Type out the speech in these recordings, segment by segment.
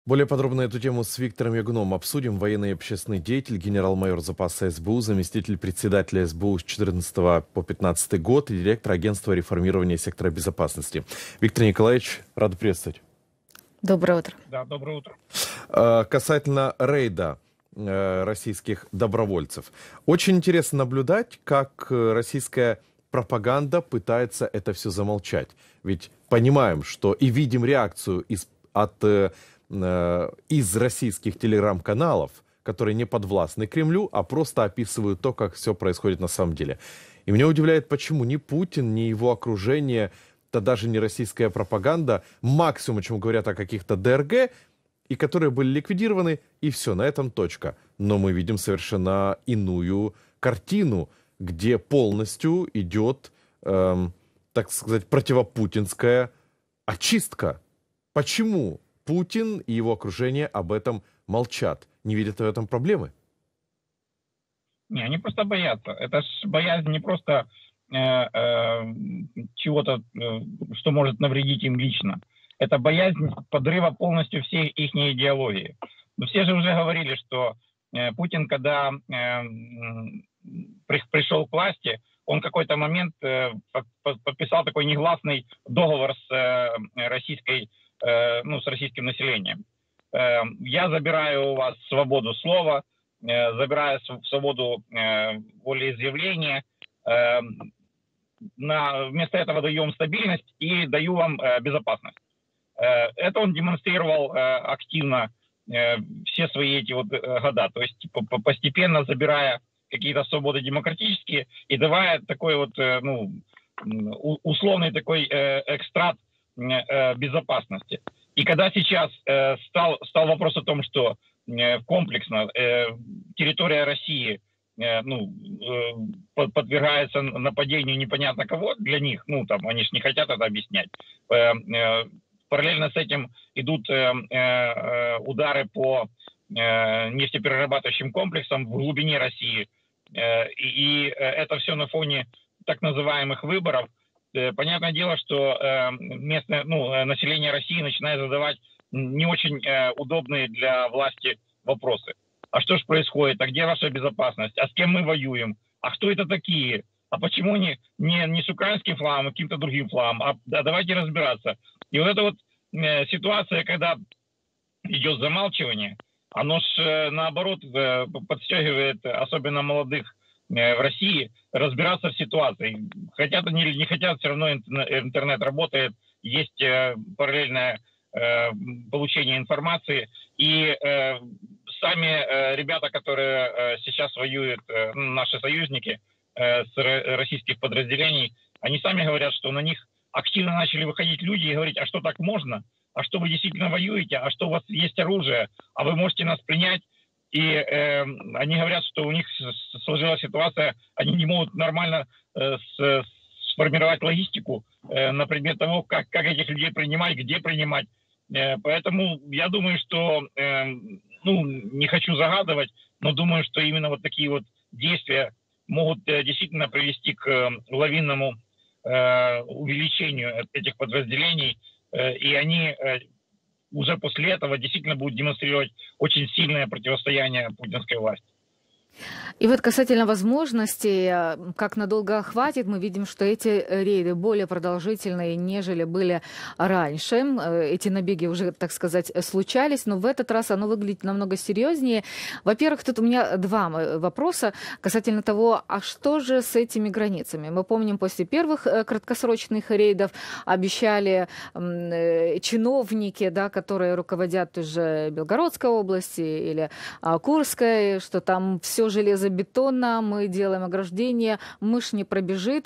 Более подробно эту тему с Виктором Ягуном обсудим. Военный и общественный деятель, генерал-майор запаса СБУ, заместитель председателя СБУ с 2014 по 2015 год и директор агентства реформирования сектора безопасности. Виктор Николаевич, рад приветствовать. Доброе утро. Да, доброе утро. Касательно рейда российских добровольцев. Очень интересно наблюдать, как российская пропаганда пытается это все замолчать. Ведь понимаем, что и видим реакцию из российских телеграм-каналов, которые не подвластны Кремлю, а просто описывают то, как все происходит на самом деле. И меня удивляет, почему ни Путин, ни его окружение, да даже не российская пропаганда, максимум, о чем говорят о каких-то ДРГ, и которые были ликвидированы, и все, на этом точка. Но мы видим совершенно иную картину, где полностью идет, так сказать, противопутинская очистка. Почему Путин и его окружение об этом молчат? Не видят в этом проблемы? Не, они просто боятся. Это ж боязнь не просто чего-то, что может навредить им лично. Это боязнь подрыва полностью всей их идеологии. Но все же уже говорили, что Путин, когда пришел к власти, он в какой-то момент подписал такой негласный договор с российским населением. Я забираю у вас свободу слова, забираю свободу волеизъявления, вместо этого даю вам стабильность и даю вам безопасность. Это он демонстрировал активно все свои эти года, то есть постепенно забирая какие-то свободы демократические и давая такой условный такой экстракт безопасности. И когда сейчас стал вопрос о том, что комплексно территория России подвергается нападению непонятно кого для них, они же не хотят это объяснять. Параллельно с этим идут удары по нефтеперерабатывающим комплексам в глубине России. И это все на фоне так называемых выборов. Понятное дело, что местное население России начинает задавать не очень удобные для власти вопросы. А что же происходит? А где ваша безопасность? А с кем мы воюем? А кто это такие? А почему не с украинским флагом, а каким-то другим флагом? Давайте разбираться. И вот эта ситуация, когда идет замалчивание, оно ж наоборот подстегивает особенно молодых в России разбираться в ситуации. Хотят они или не хотят, все равно интернет работает, есть параллельное получение информации. И сами ребята, которые сейчас воюют, наши союзники с российских подразделений, они сами говорят, что на них активно начали выходить люди и говорить, а что так можно? А что вы действительно воюете? А что у вас есть оружие? А вы можете нас принять? И они говорят, что у них сложилась ситуация, они не могут нормально сформировать логистику на предмет того, как этих людей принимать, где принимать. Поэтому я думаю, что, не хочу загадывать, но думаю, что именно такие действия могут действительно привести к лавинному увеличению этих подразделений, и они уже после этого действительно будут демонстрировать очень сильное противостояние путинской власти. И касательно возможностей, как надолго хватит, мы видим, что эти рейды более продолжительные, нежели были раньше. Эти набеги уже, так сказать, случались, но в этот раз оно выглядит намного серьезнее. Во-первых, тут у меня два вопроса касательно того, а что же с этими границами? Мы помним, после первых краткосрочных рейдов обещали чиновники, которые руководят уже Белгородской области или Курской, что там все железобетонно, мы делаем ограждение, мышь не пробежит.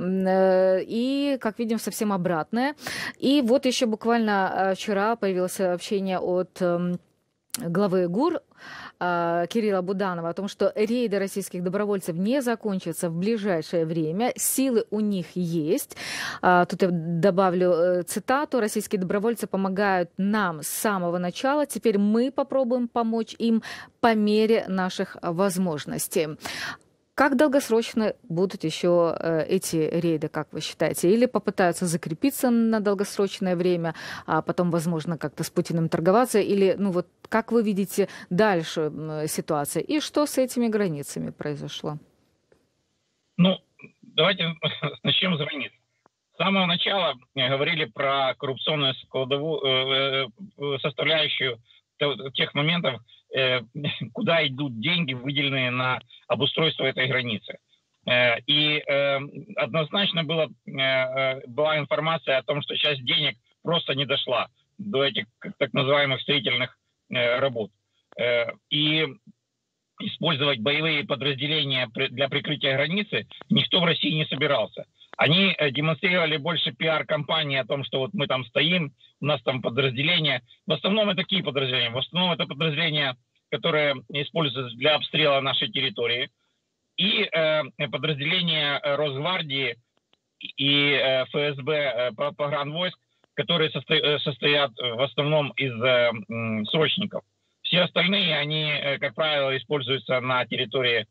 И, как видим, совсем обратное. И еще буквально вчера появилось сообщение от главы ГУР Кирилла Буданова о том, что рейды российских добровольцев не закончатся в ближайшее время. Силы у них есть. Тут я добавлю цитату. «Российские добровольцы помогают нам с самого начала. Теперь мы попробуем помочь им по мере наших возможностей». Как долгосрочно будут еще эти рейды, как вы считаете? Или попытаются закрепиться на долгосрочное время, а потом, возможно, как-то с Путиным торговаться? Или, ну вот, как вы видите дальше ситуацию? И что с этими границами произошло? Ну, давайте начнем с границ. С самого начала говорили про коррупционную составляющую тех моментов, куда идут деньги, выделенные на обустройство этой границы. И однозначно была информация о том, что часть денег просто не дошла до этих так называемых строительных работ. И использовать боевые подразделения для прикрытия границы никто в России не собирался. Они демонстрировали больше пиар-компании о том, что вот мы там стоим, у нас там подразделения. В основном это такие подразделения. В основном это подразделения, которые используются для обстрела нашей территории. И подразделения Росгвардии и ФСБ, погранвойск, которые состоят в основном из срочников. Все остальные, они, как правило, используются на территории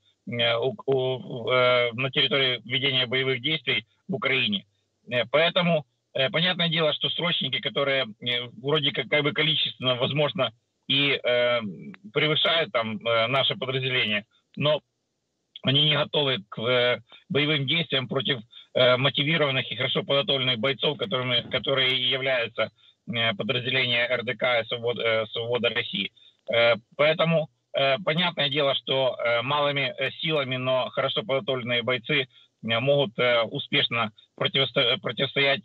ведения боевых действий в Украине. Поэтому понятное дело, что срочники, которые вроде как бы количественно, возможно, и превышают там наше подразделение, но они не готовы к боевым действиям против мотивированных и хорошо подготовленных бойцов, которые являются подразделением РДК «Свобода России». Поэтому понятное дело, что малыми силами, но хорошо подготовленные бойцы могут успешно противостоять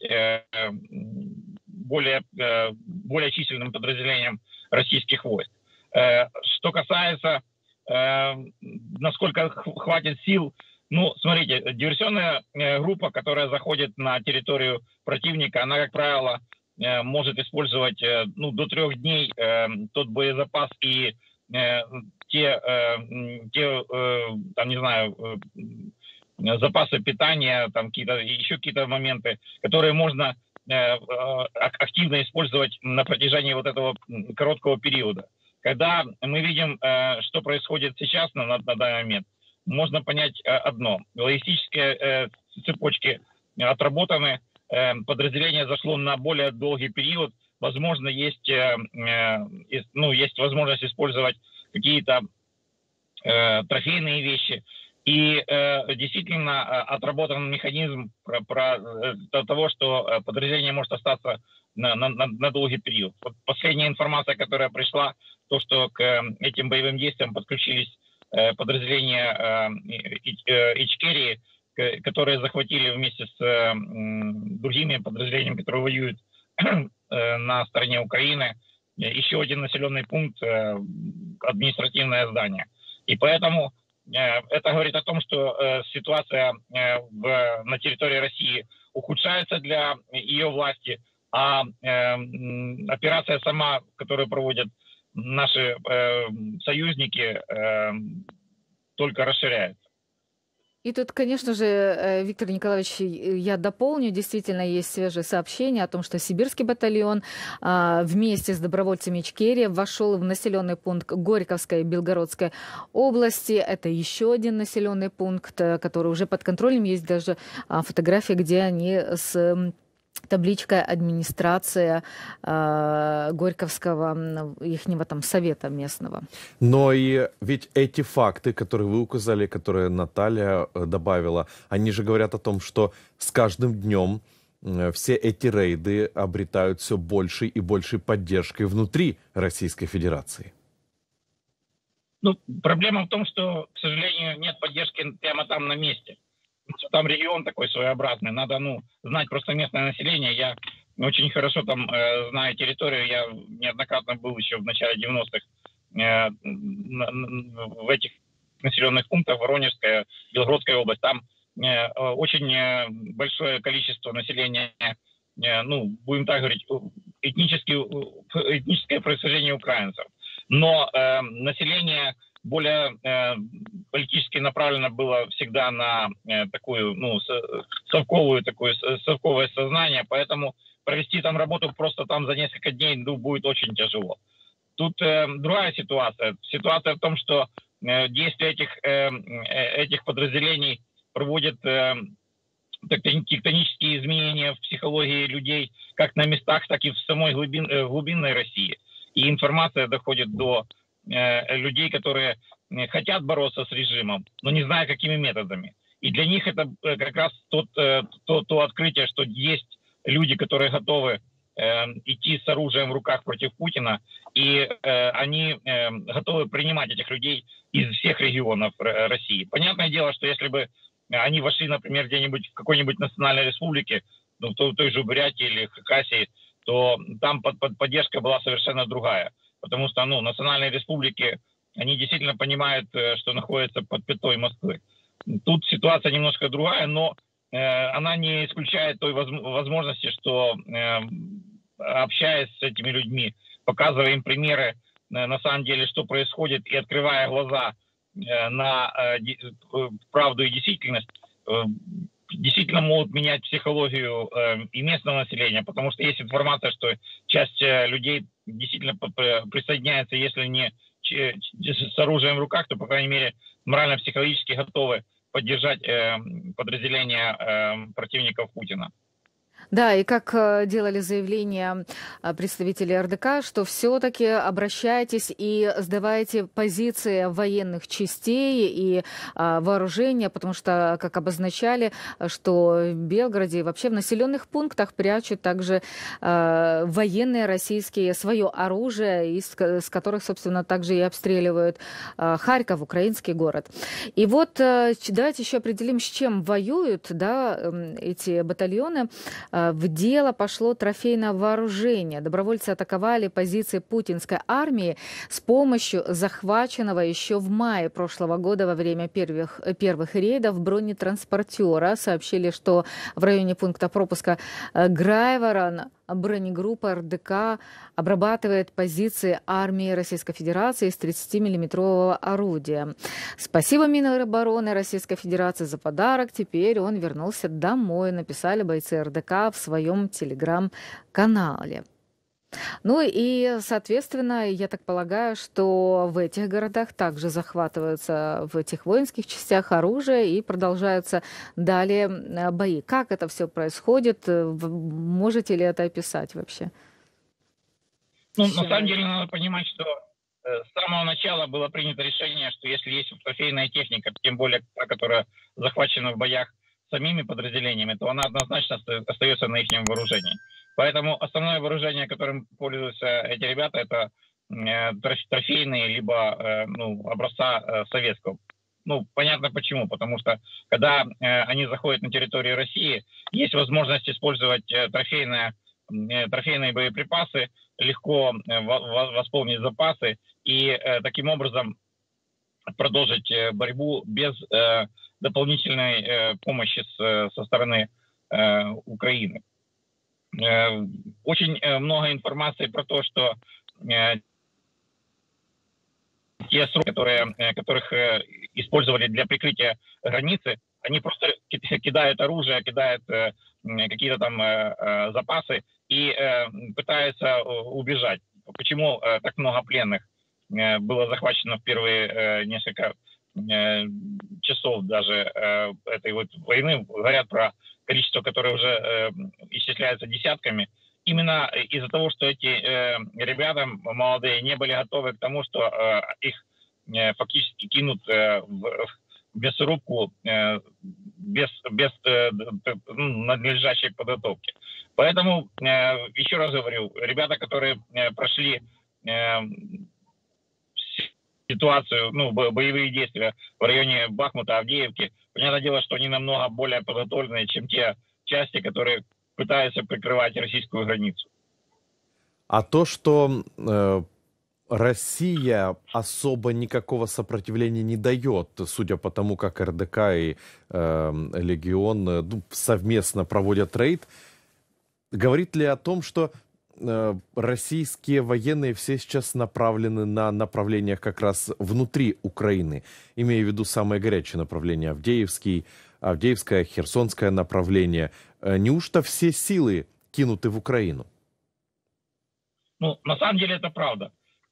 более численным подразделениям российских войск. Что касается, насколько хватит сил, ну, смотрите, диверсионная группа, которая заходит на территорию противника, она, как правило, может использовать до 3 дней тот боезапас и там, не знаю, запасы питания, там еще какие-то моменты, которые можно активно использовать на протяжении вот этого короткого периода. Когда мы видим, что происходит сейчас на данный момент, можно понять одно. Логистические цепочки отработаны, подразделение зашло на более долгий период, возможно, есть возможность использовать какие-то трофейные вещи. И действительно отработан механизм для того, что подразделение может остаться на долгий период. Вот последняя информация, которая пришла, то, что к этим боевым действиям подключились подразделения Ичкерии, которые захватили вместе с другими подразделениями, которые воюют на стороне Украины, еще один населенный пункт, административное здание. И поэтому это говорит о том, что ситуация на территории России ухудшается для ее власти, а операция сама, которую проводят наши союзники, только расширяется. И тут, конечно же, Виктор Николаевич, я дополню, действительно есть свежие сообщения о том, что сибирский батальон вместе с добровольцами Ичкерии вошел в населенный пункт Горьковской и Белгородской области. Это еще один населенный пункт, который уже под контролем. Есть даже фотографии, где они с табличкой администрация Горьковского, ихнего там совета местного. Но и ведь эти факты, которые вы указали, которые Наталья добавила, они же говорят о том, что с каждым днем все эти рейды обретают все большей и большей поддержкой внутри Российской Федерации. Ну, проблема в том, что, к сожалению, нет поддержки прямо там на месте. Там регион такой своеобразный, надо знать просто местное население. Я очень хорошо там знаю территорию, я неоднократно был еще в начале 90-х в этих населенных пунктах, Воронежская, Белгородская область. Там очень большое количество населения, будем так говорить, этническое происхождение украинцев. Но население более политически направлено было всегда на такую, совковое сознание, поэтому провести там работу просто там за несколько дней будет очень тяжело. Тут другая ситуация. Ситуация в том, что действия этих подразделений проводят тектонические изменения в психологии людей как на местах, так и в самой глубинной России. И информация доходит до людей, которые хотят бороться с режимом, но не знают, какими методами. И для них это как раз то открытие, что есть люди, которые готовы идти с оружием в руках против Путина, и они готовы принимать этих людей из всех регионов России. Понятное дело, что если бы они вошли, например, где-нибудь в какой-нибудь национальной республике, ну, в той же Бурятии или Хакасии, то там поддержка была совершенно другая. Потому что, ну, национальные республики, они действительно понимают, что находятся под пятой Москвы. Тут ситуация немножко другая, но она не исключает той возможности, что, общаясь с этими людьми, показывая им примеры, на самом деле, что происходит, и открывая глаза на правду и действительность, действительно могут менять психологию и местного населения, потому что есть информация, что часть людей действительно присоединяется, если не с оружием в руках, то, по крайней мере, морально-психологически готовы поддержать подразделения противников Путина. Да, и как делали заявление представители РДК, что все-таки обращайтесь и сдавайте позиции военных частей и вооружения, потому что, как обозначали, что в Белгороде и вообще в населенных пунктах прячут также военные российские свое оружие, с которых, собственно, также и обстреливают Харьков, украинский город. И вот давайте еще определим, с чем воюют, да, эти батальоны. В дело пошло трофейное вооружение. Добровольцы атаковали позиции путинской армии с помощью захваченного еще в мае прошлого года во время первых рейдов бронетранспортера. Сообщили, что в районе пункта пропуска Грайворон бронегруппа РДК обрабатывает позиции армии Российской Федерации с 30-миллиметрового орудия. Спасибо Минобороны Российской Федерации за подарок. Теперь он вернулся домой, написали бойцы РДК в своем телеграм-канале. Ну и, соответственно, я так полагаю, что в этих городах также захватываются в этих воинских частях оружие и продолжаются далее бои. Как это все происходит? Можете ли это описать вообще? Ну, на самом деле, надо понимать, что с самого начала было принято решение, что если есть трофейная техника, тем более та, которая захвачена в боях самими подразделениями, то она однозначно остается на их вооружении. Поэтому основное вооружение, которым пользуются эти ребята, это трофейные, либо образца советского. Ну, понятно почему. Потому что, когда они заходят на территорию России, есть возможность использовать трофейные боеприпасы, легко восполнить запасы и таким образом продолжить борьбу без дополнительной помощи со стороны Украины. Очень много информации про то, что те сроки, которых использовали для прикрытия границы, они просто кидают оружие, кидают какие-то там запасы и пытаются убежать. Почему так много пленных было захвачено в первые несколько часов даже этой вот войны? Говорят про количество, которое уже исчисляется десятками, именно из-за того, что эти ребята молодые не были готовы к тому, что их фактически кинут в мясорубку без надлежащей подготовки. Поэтому, еще раз говорю, ребята, которые прошли ситуацию, боевые действия в районе Бахмута, Авдеевки, понятное дело, что они намного более подготовлены, чем те части, которые пытаются прикрывать российскую границу. А то, что Россия особо никакого сопротивления не дает, судя по тому, как РДК и Легион совместно проводят рейд, говорит ли о том, что российские военные все сейчас направлены на направлениях как раз внутри Украины, имея в виду самое горячее направление Авдеевское, Херсонское направление. Неужто все силы кинуты в Украину? Ну, на самом деле это правда.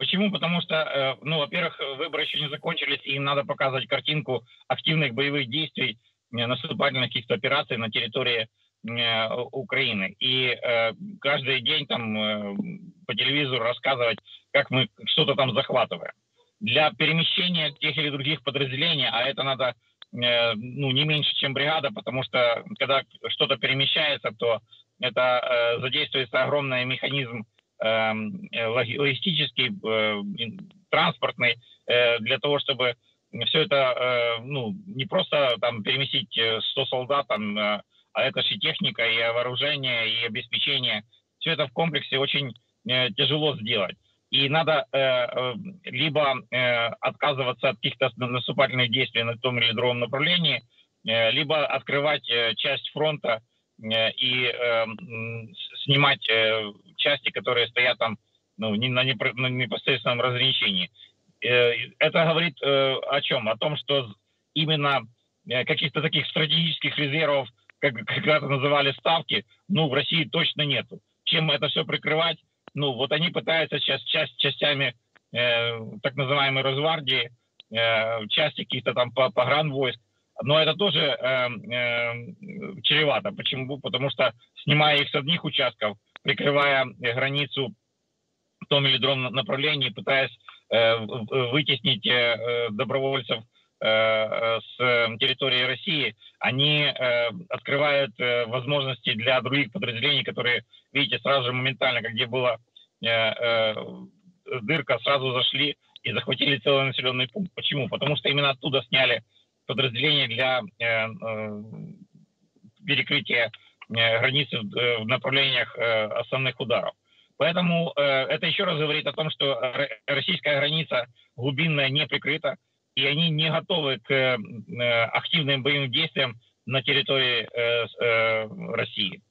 Почему? Потому что, ну, во-первых, выборы еще не закончились, и им надо показывать картинку активных боевых действий, наступательных каких-то операций на территории Украины. И каждый день там по телевизору рассказывать, как мы что-то там захватываем. Для перемещения тех или других подразделений, а это надо ну, не меньше, чем бригада, потому что когда что-то перемещается, то это задействуется огромный механизм логистический, транспортный, для того, чтобы все это, ну, не просто там переместить 100 солдат, там, а это же и техника, и вооружение, и обеспечение. Все это в комплексе очень тяжело сделать. И надо либо отказываться от каких-то наступательных действий на том или другом направлении, либо открывать часть фронта и снимать части, которые стоят там, ну, на непосредственном разграничении. Это говорит о чем? О том, что именно каких-то таких стратегических резервов, как когда-то называли ставки, ну, в России точно нету. Чем это все прикрывать? Ну, вот они пытаются сейчас частями так называемой Росгвардии, части каких-то там погранвойск, но это тоже чревато. Почему? Потому что, снимая их с одних участков, прикрывая границу в том или другом направлении, пытаясь вытеснить добровольцев с территории России, они открывают возможности для других подразделений, которые, видите, сразу же моментально, где была дырка, сразу зашли и захватили целый населенный пункт. Почему? Потому что именно оттуда сняли подразделения для перекрытия границы в направлениях основных ударов. Поэтому это еще раз говорит о том, что российская граница глубинная не прикрыта, и они не готовы к активным боевым действиям на территории России.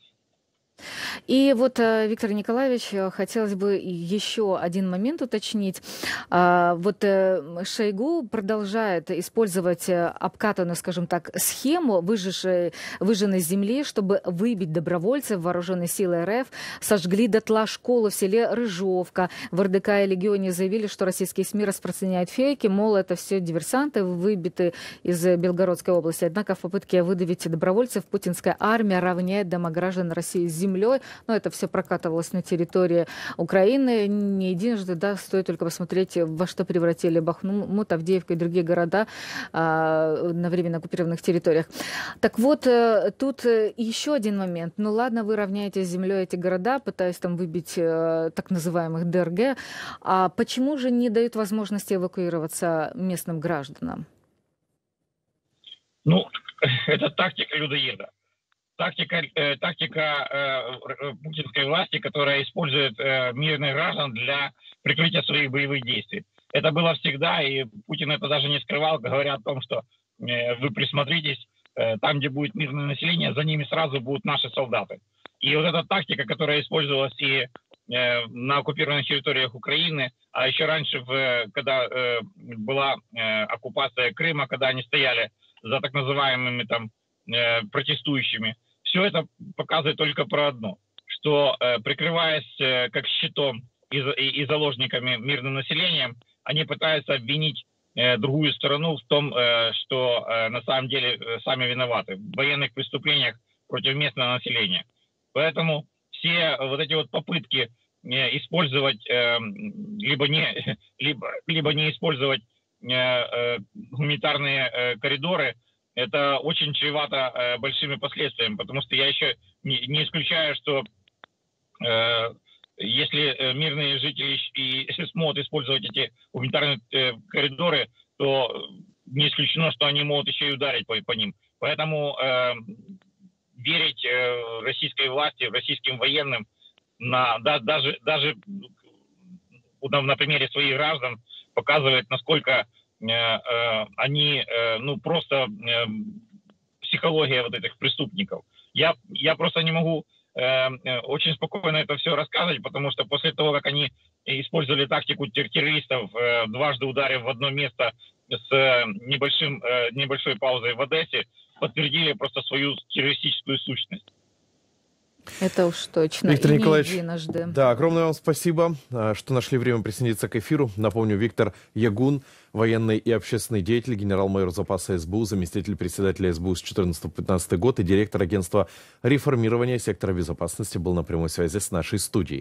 И вот, Виктор Николаевич, хотелось бы еще один момент уточнить. Вот Шойгу продолжает использовать обкатанную, скажем так, схему выжженной земли, чтобы выбить добровольцев. Вооруженные силы РФ сожгли дотла школу в селе Рыжовка. В РДК и Легионе заявили, что российские СМИ распространяют фейки, мол, это все диверсанты, выбиты из Белгородской области. Однако в попытке выдавить добровольцев путинская армия равняет дома граждан России с землей. Но это все прокатывалось на территории Украины не единожды, да, стоит только посмотреть, во что превратили Бахмут, Авдеевка и другие города на временно оккупированных территориях. Так вот, тут еще один момент. Ну ладно, вы равняете с землей эти города, пытаясь там выбить так называемых ДРГ, а почему же не дают возможности эвакуироваться местным гражданам? Ну, это тактика людоеда. Тактика путинской власти, которая использует мирных граждан для прикрытия своих боевых действий. Это было всегда, и Путин это даже не скрывал, говоря о том, что вы присмотритесь, там, где будет мирное население, за ними сразу будут наши солдаты. И вот эта тактика, которая использовалась и на оккупированных территориях Украины, а еще раньше, когда была оккупация Крыма, когда они стояли за так называемыми там протестующими, все это показывает только про одно, что прикрываясь как щитом и заложниками мирным населением, они пытаются обвинить другую сторону в том, что на самом деле сами виноваты в военных преступлениях против местного населения. Поэтому все вот эти вот попытки использовать либо не использовать гуманитарные коридоры, это очень чревато большими последствиями, потому что я еще не исключаю, что если мирные жители и смогут использовать эти гуманитарные коридоры, то не исключено, что они могут еще и ударить по ним. Поэтому верить российской власти, российским военным, даже на примере своих граждан, показывает, насколько они, ну, просто психология вот этих преступников. Я просто не могу очень спокойно это все рассказывать, потому что после того, как они использовали тактику террористов, дважды ударив в одно место с небольшой паузой в Одессе, подтвердили просто свою террористическую сущность. Это уж точно. Виктор и Николаевич, не единожды. да, огромное вам спасибо, что нашли время присоединиться к эфиру. Напомню, Виктор Ягун, военный и общественный деятель, генерал-майор запаса СБУ, заместитель председателя СБУ с 2014 по 2015 год и директор агентства реформирования сектора безопасности, был на прямой связи с нашей студией.